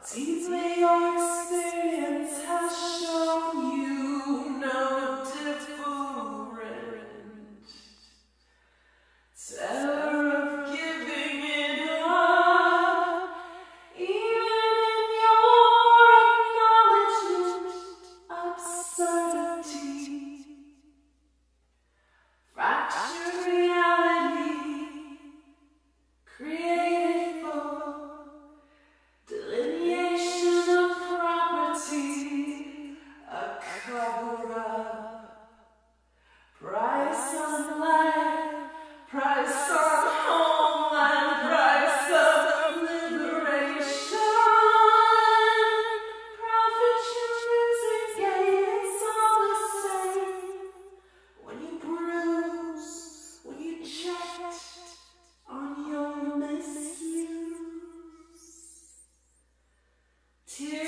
deeply your experience has shown you no different. Terror of giving it up, even in your acknowledgement, absurdity. Fractured reality, created for delineation of property, a cover-up. Price on life, price on homeland, price of liberation. Profit you losing gain, it's all the same. When you bruise, when you checked on your misuse. Tears